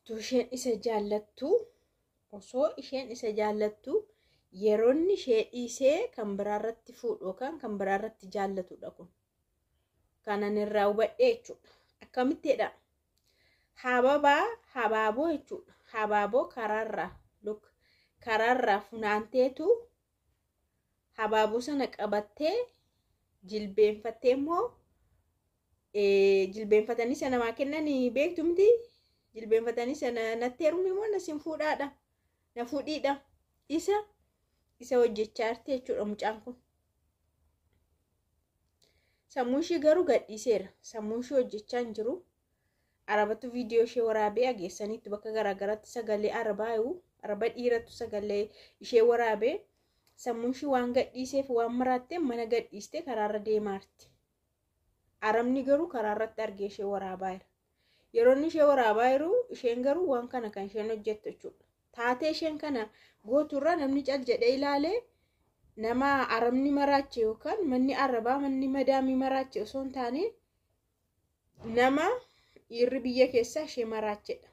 utuu isheen isa jaallattu osoo isheen isa jaallattu yeroonni ishee dhiisee kan biraarratti fuudhu yookaan kan biraarratti jaallatudha kun. Kanan irraa hubadhee jechuudha. Akkamittidha? Habaaboo jechuudha. Habaaboo karaarraa funaanteetu habaaboo sana qabattee jilbeenfattee immoo jilbeenfatanii sana namaa kennanii beektu miti? Jilbeenfatanii sana natti heerumni immoo nasin fuudhaadha. Na fuudhiidha. Isa hojjechaa jirti jechuudha mucaan kun. Sammuu ishee garuu gadhiiseera. Sammuu ishee hojjechaa hin jiru. Arabatu viidiyoo ishee waraabee ageessaniitu bakka garaagaraatti sagalee araba dhiiratu sagalee ishee waraabee sammuu ishee waan gadhiiseef waan maraattee mana gadhiistee karaarra deemaa jirti. Arabni garuu karaarratti argee ishee waraabaa jira. Yeroon ishee waraabaa jiru isheen garuu waan kana kan isheen hojjettu jechuudha. Taatee isheen kana gooturraa namni cal jedhee ilaalee nama arabni maraache yookaan manni arabaa manni madaamii maraache osoo hin taane nama dhiirri biyya keessaa ishee maraachedha.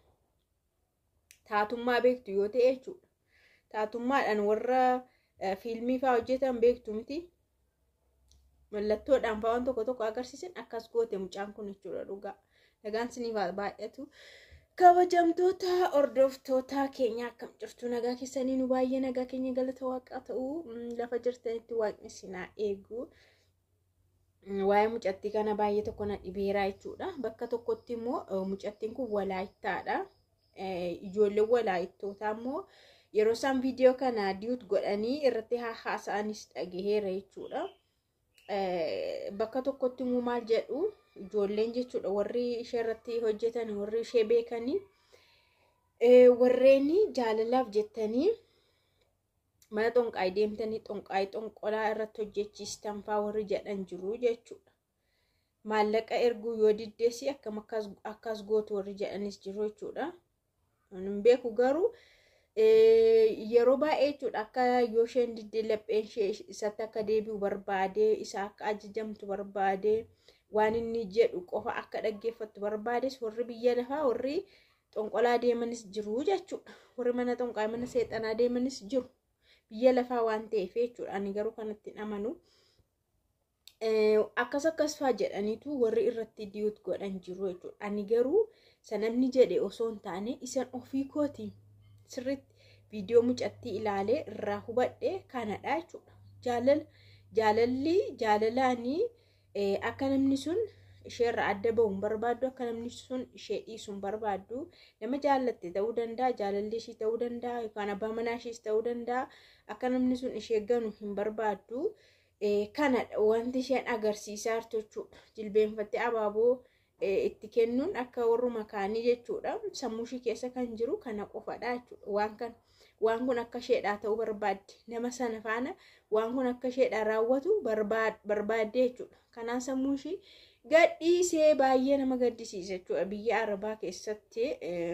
Taatummaa beektu yoo ta'e jechuudha. Taatummaadhaan warra fiilmii fa'aa hojjetan beektu miti. Mallattoodhaan fa'aa waan tokko agarsiisan akkas goote mucaan kun jechuudha dhugaa. Nagaan siniif baay'atu. Kabajamtoota hordoftoota keenya akkam jirtu nagaa keessanii nu baay'ee nagaa keenya galata waaqaa ta'uu lafa jirtanitti waaqni sinaa eegu. Waa'ee mucattii kana baay'ee tokko na dhibeera jechuudha. Bakka tokkotti immoo mucattiin kun walaayittaadha. Ijoolleen walaayittootaa immoo yeroo isaan viidiyoo kana diyuut godhanii irratti haasa'anis dhageera jechuudha. Bakka tokkotti immoo maal jedhu ijoolleen jechuudha warri ishee irratti hojjetan warri ishee beekanii warreen jaalalaaf jettanii mana xonqaayii deemtanii xonqolaa irratti hojjechiistan fa'aa warri jedhan jiru jechuudha. Maallaqa erguu yoo diddeessi akkam akkas gootu warri jedhanis jiru jechuudha. Hin beeku garuu yeroo baay'ee jechuudha akka yoo isheen diddee lapheen ishee isatti akka deebi'u barbaade isa akka ajajamtu barbaade waan inni jedhu qofa akka dhaggeeffattu barbaades warri biyya lafaa warri xonqolaa deemanis jiru jechuudha. Warri mana xonqaayii mana seexanaa deemanis jiru. Biyya lafaa waan ta'eef jechuudha. Ani garuu kanatti hin amanu. Akkas fa'aa jedhaniitu warri irratti diyuut godhan jiru jechuudha. Ani garuu sanamni jedhe osoo hin taane isan ofii kooti sirriitti viidiyoo mucattii ilaalee irraa hubadhe kanadha jechuudha. Jaalalaanii akka namni sun isheerraa adda ba'u hin barbaaddu, akka namni sun ishee dhiisu hin barbaaddu. Nama jaallatte ta'uu danda'a, jaalalli ishee ta'uu danda'a, yookaan abbaa manaa ishees ta'uu danda'a. Akka namni sun ishee ganu hin barbaaddu. Kanadha wanti isheen agarsiisaa jirtu jechuudha. Jilbeenfattee abaaboo itti kennuun akka warruma kaanii jechuudha. Sammuu ishee keessa kan jiru kana qofadha jechuudha. Waan kun akka isheedhaa ta'uu barbaadde. Nama sana faana waan kun akka isheedhaa raawwatu barbaadde jechuudha. Kanaan sammuu ishee gadhiisee baay'ee nama gaddisiisa jechuudha. Biyya Arabaa keessatti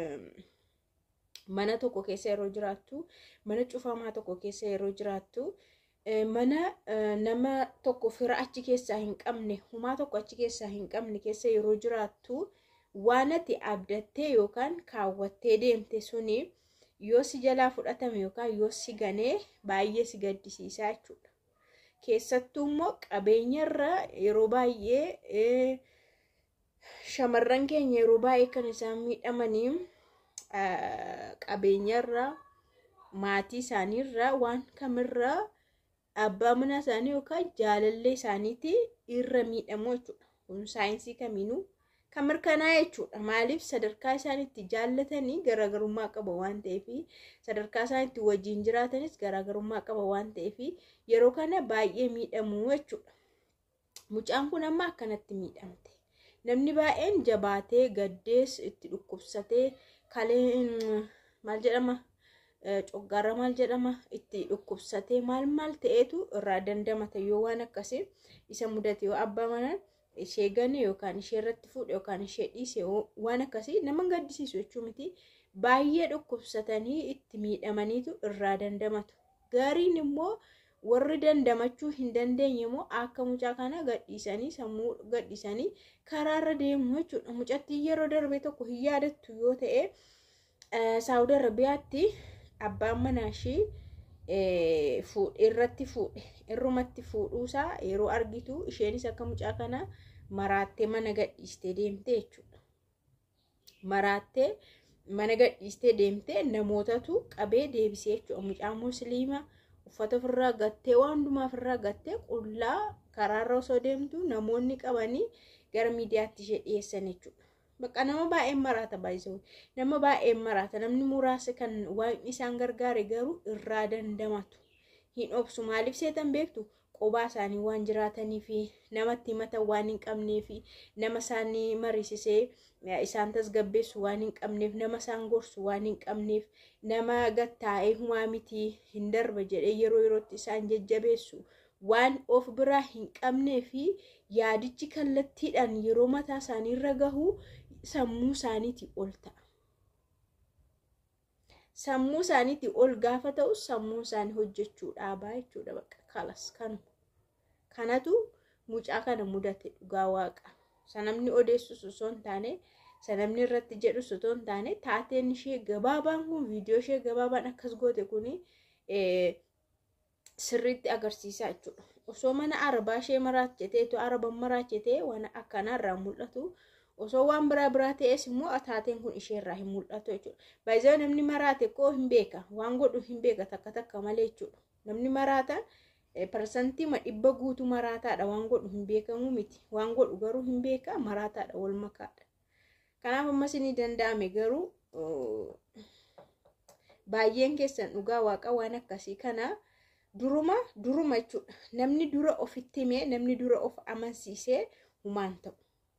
mana tokko keessa yeroo jiraattu, mana cufamaa tokko keessa yeroo jiraattu, mana nama tokko fira achi keessaa hin qabne, humaa tokko achi keessaa hin qabne keessa yeroo jiraattu waan ati abdattee yookaan kaawwattee deemte suni yoo si jalaa fudhatame yookaan yoo si ganee baay'ee si gaddisiisaa jechuudha. Keessattuu immoo qabeenyarra yeroo baay'ee shamarran keenya yeroo baay'ee kan isaan miidhamanii qabeenyarra maatii isaaniirra waan kamirra abbaa manaa isaanii yookaan jaalallee isaaniiti irra miidhamu jechuudha. Kun saayinsii kamiinuu kan mirkanaa'e jechuudha. Maaliif sadarkaa isaaniitti jaallatanii garaagarummaa qaba waan ta'eef, sadarkaa isaaniitti wajjin jiraatanis garaagarummaa qaba waan ta'eef yeroo kana baay'ee miidhamu jechuudha. Mucaan kun amma akkanatti miidhamte. Namni baay'een jabaatee gaddees itti dhukkubsatee kaleen maal jedhama coggaarra maal jedhama itti dhukkubsatee maal ta'eetu irraa dandamata yoo waan akkasii isa mudate yoo abbaa manaan ishee gane yookaan ishee irratti fuudhe yookaan ishee dhiise waan akkasii nama gaddisiisu jechuun miti. Baay'ee dhukkubsatanii itti miidhamaniitu irraa dandamatu. Gaariin immoo warri dandamachuu hin dandeenye immoo akka mucaa kana gadhiisanii sammuu gadhiisanii karaarra deemu jechuudha. Mucattiin yeroo darbe tokko hin yaadattu yoo ta'e Saudi Arabiyaatti abbaan manaa ishii irratti fuudhe irrumatti fuudhuusaa yeroo argitu isheenis akka mucaa kana maraattee mana gadhiistee deemte jechuudha. Maraattee mana gadhiistee deemte namootatu qabee deebisee jechuudha. Mucaa musliimaa uffata ofirraa gattee waan hundumaa ofirraa gattee qullaa karaarra osoo deemtu namoonni qabanii gara miidiyaatti ishee dhiyeessan jechuudha. Bakka nama baay'een maraata baay'isuu. Nama baay'een maraata. Namni muraasa kan waan isaan gargaare garuu irraa dandamatu. Hin obsu maaliif seetan beektu? Qobaa isaanii waan jiraatanii fi namatti himatan waan hin qabnee fi nama isaanii mariisisee isaan tasgabbeessu waan hin qabneef, nama isaan gorsu waan hin qabneef, nama gattaa'ee humaa miti hin darba jedhee yeroo yerootti isaan jajjabeessu waan of biraa hin qabnee fi yaadichi kallattiidhaan yeroo mataa isaanii irra gahu sammuu isaaniitii ol ta'a. Sammuu isaaniitii ol gaafa ta'u sammuu isaanii hojjechuu dhaabaa jechuudha. Bakka kalas kanatu mucaa kana mudate dhugaa waaqa. Sanamni odeessus osoo hin taane, sanamni irratti jedhus osoo hin taane, taateen ishee gabaabaan kun viidiyoo ishee gabaabaan akkas goote kuni sirriitti agarsiisaa jechuudha. Osoo mana arabaa ishee maraachiteetu araban maraachitee waan akkanaarraa mul'atu. Osoo waan biraa ta'es immoo taateen kun isheerraa hin mul'atu jechuudha. Baay'ee namni maraate koo hin beeka, waan godhu hin beeka takka malee jechuudha. Namni maraata parsantii 100 guutuu maraataadha, waan godhu hin beekamu miti. Waan godhu garuu hin beeka, maraataadha, wal makaadha. Kanaaf ammas ni danda'ame garuu baay'een keessan dhugaa waaqa waan akkasii kana duruma jechuudha. Namni dura ofitti himee, namni dura of amansiisee humaan ta'u.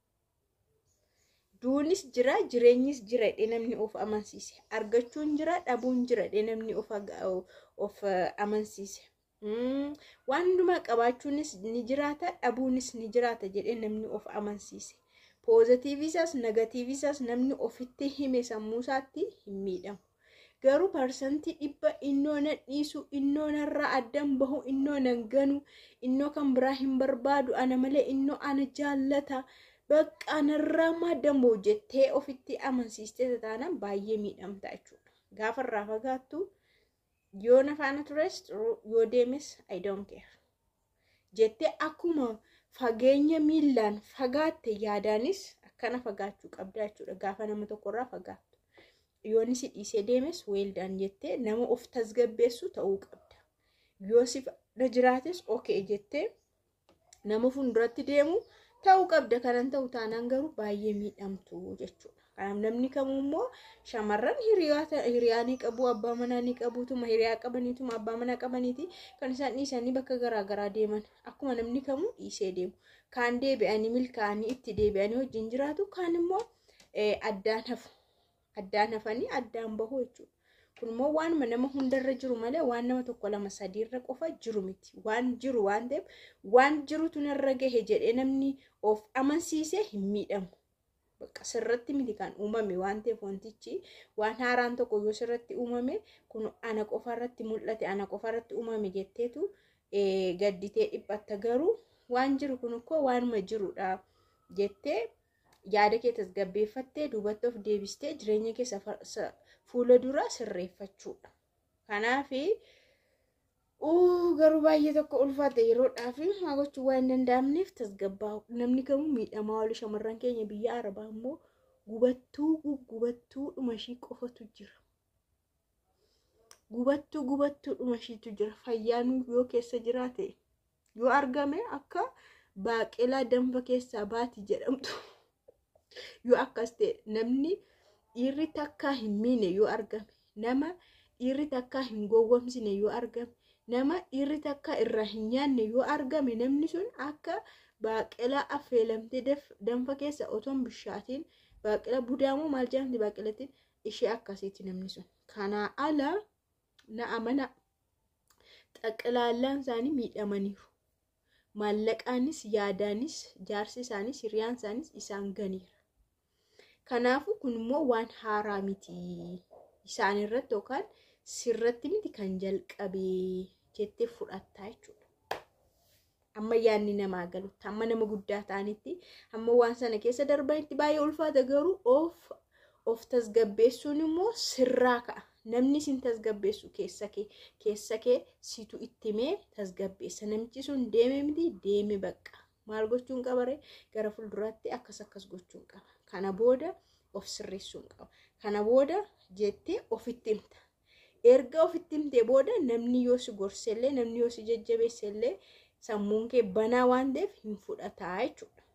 Duunis jira, jireenyis jira jedhee namni of amansiise. Argachuun jira, dhabuun jira jedhee namni of amansiise. Waan hundumaa qabaachuunis ni jiraata, dhabuunis ni jiraata jedhee namni of amansiise. Poozitiivisaas negatiivisaas namni ofitti hime sammuu isaatti hin miidhamu. Garuu parsantii 100 innoo na dhiisu, innoo narraa addan bahu, innoo nan ganu, innoo kan biraa hin barbaadu, ana malee innoo ana jaallata. Bakka narraa maddamu jettee ofitti amansiistee taanaan baay'ee miidhamta jechuudha. Gaafa irraa fagaattu yoo na faana tures yoo deemes I don't care jettee akkuma fageenya miilaan fagaatte yaadaanis akkana fagaachuu qabda jechuudha. Gaafa nama tokkorraa fagaattu yoo si dhiisee deemes weeldaan jettee nama of tasgabbeessu ta'uu qabda. Yoo si na jiraates okay jettee nama fuulduratti deemu ta'uu qabda. Kanan ta'u taanaan garuu baay'ee miidhamtu jechuudha. Kanaaf namni kamuu immoo shamarran hiriyaanii qabu, abbaa manaa ni qabuutuma, hiriyaa qabaniituma, abbaa manaa qabaniiti kan isaan dhiisanii bakka garaagaraa deeman. Akkuma namni kamuu dhiisee deemu. Kaan deebi'anii milkaa'anii itti deebi'anii wajjin jiraatu, kaan immoo addaan hafu. Addaan hafanii addaan bahu jechuudha. Kun immoo waanuma nama hundarra jiru malee waan nama tokko lama sadiirra qofa jiru miti. Waan jiru waan ta'eef waan jirutu narra gahe jedhee namni of amansiisee hin miidhamu. Bakka sirratti miti kan uumame waan ta'eef wantichi waan haaraan tokko yoo sirratti uumame kun ana qofarratti mul'ate, ana qofarratti uumame jetteetu gadditee dhiphatta. Garuu waan jiru kun akkoo waanuma jirudha jettee yaada kee tasgabbeeffattee duubatti of deebistee jireenya keessa fuula dura sirreeffachuudha. Kanaaf garuu baay'ee tokko ulfaate yeroodhaaf haa gochuu waan hin danda'amneef tasgabbaa'u. Namni kamuu miidhamaa oolu. Shamarran keenya biyya Arabaa immoo gubattuu dhuma ishii qofatu jira. Gubattuu dhuma ishiitu jira. Fayyaan yoo keessa jiraate yoo argame akka baaqelaa danfa keessaa baati jedhamtu. Yoo akkas ta'e namni dhiirri takkaa hin miine yoo argame, nama dhiirri takkaa hin gowwomsine yoo argame, nama dhiirri takkaa irraa hin nyaanne yoo argame, namni sun akka baaqelaa affeelamtee danfa keessa otoon bishaatiin baaqelaa budaamoo maal jedhamti baaqelatiin ishee akkasiiti namni sun. Kanaa ala na amana xaqilaallaan isaanii miidhamaniiru. Maallaqaanis yaadaanis jaarsi isaanis hiriyaan isaanis isaan ganiira. Kanaafuu kun immoo waan haaraa miti isaan irratti yookaan sirratti miti kan jalqabee jettee fudhattaa jechuudha. Amma yaadni namaa galutti, amma nama guddaa ta'anitti, amma waan sana keessa darbanitti baay'ee ulfaata. Garuu of tasgabbeessuun immoo sirraa ka'a. Namni sin tasgabbeessu keessa kee situ ittimee tasgabbeessa. Namichi sun deeme miti deeme bakka. Maal gochuun qabare gara fuulduraatti akkas gochuun qaba. Kana booda of sirreessuun qaba. Kana booda jettee ofitti himta. Erga ofitti himtee booda namni yoo si gorsellee namni yoo si jajjabeessellee sammuun kee banaa waan ta'eef hin fudhataa jechuudha.